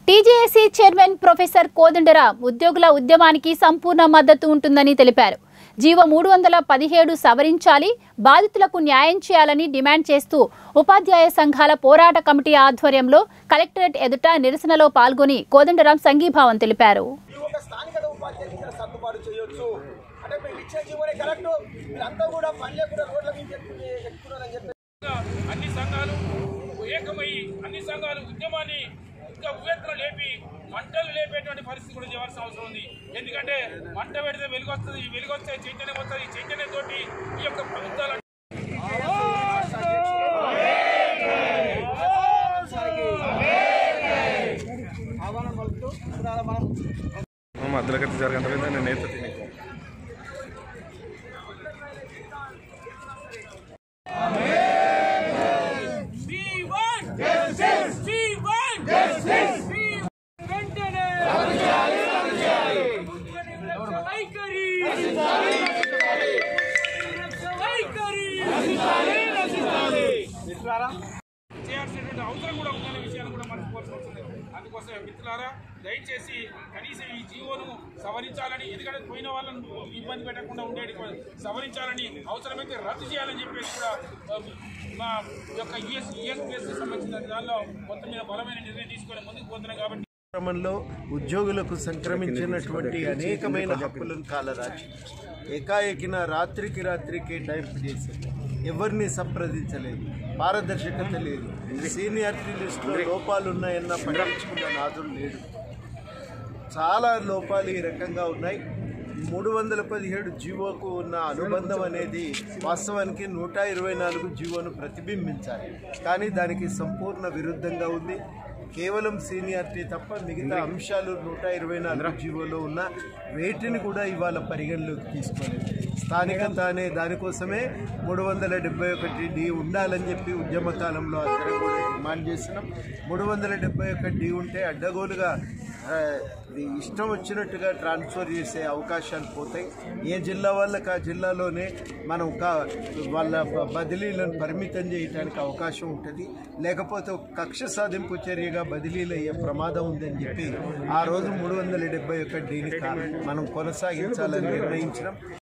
TJAC chairman professor Kodandaram ఉద్యోగుల ఉద్యమానికి సంపూర్ణ మద్దతు ఉంటుందని తెలిపారు. జీవో 317 సవరించాలి, బాధితులకు న్యాయం చేయాలని డిమాండ్ చేస్తూ ఉపాధ్యాయ సంఘాల పోరాట కమిటీ ఆధ్వర్యంలో కలెక్టరేట్ ఎదుట నిరసనలో పాల్గొని కోదండరాం సంఘీభావం తెలిపారు. అన్ని సంఘాలు ఉద్యమాన్ని ఇంకా ఉవ్వెత్తున లేపి మంటలు లేపేటువంటి పరిస్థితి కూడా చేయాల్సిన అవసరం ఉంది. ఎందుకంటే మంట పెడితే వెలుగొస్తుంది, వెలుగొస్తే చైతన్యం వస్తుంది. చైతన్యంతో ఈ యొక్క ప్రభుత్వాలు మధ్యలోకి జరగంటే నేను నేత చేయాల్సినటువంటి అవసరం కూడా ఉందనే విషయాన్ని కూడా మర్చిపోవాల్సి వస్తుంది. అందుకోసం మిత్రులారా, దయచేసి కనీసం ఈ జీవోను సవరించాలని, ఎందుకంటే పోయిన వాళ్ళని ఇబ్బంది పెట్టకుండా ఉండేది సవరించాలని, అవసరమైతే రద్దు చేయాలని చెప్పేసి కూడా మా యొక్క యుఎస్పిఎస్కి సంబంధించిన దానిలో మొత్తం మీద బలమైన నిర్ణయం తీసుకొని ముందుకు పోతున్నాం. కాబట్టి క్రమంలో ఉద్యోగులకు సంక్రమించినటువంటి అనేకమైన హక్కులను కాలరాచి ఏకాఏకిన రాత్రికి కేటాయింపు చేసి ఎవరిని సంప్రదించలేదు, పారదర్శకత లేదు, సీనియారిటీ లిస్టులో లోపాలు ఉన్నాయన్న పట్టించుకున్న నాదుడు లేడు. చాలా లోపాలు ఈ రకంగా ఉన్నాయి. 317 జీవోకు ఉన్న అనుబంధం అనేది వాస్తవానికి 124 జీవోను ప్రతిబింబించాలి, కానీ దానికి సంపూర్ణ విరుద్ధంగా ఉంది. కేవలం సీనియారిటీ తప్ప మిగతా అంశాలు 124 జీవోలో ఉన్న వేటిని కూడా ఇవాళ పరిగణలోకి తీసుకోలేదు. స్థానికత అనే దానికోసమే 371D ఉండాలని చెప్పి ఉద్యమ కాలంలో అందరం కూడా డిమాండ్ చేస్తున్నాం. 371D ఉంటే అడ్డగోలుగా ఇష్టం వచ్చినట్టుగా ట్రాన్స్ఫర్ చేసే అవకాశాలు పోతాయి. ఏ జిల్లా వాళ్ళకి ఆ జిల్లాలోనే మనం వాళ్ళ బదిలీలను పరిమితం చేయడానికి అవకాశం ఉంటుంది. లేకపోతే కక్ష సాధింపు చర్యగా బదిలీలు అయ్యే ప్రమాదం ఉందని చెప్పి ఆ రోజు 371Dని మనం కొనసాగించాలని నిర్ణయించినాం.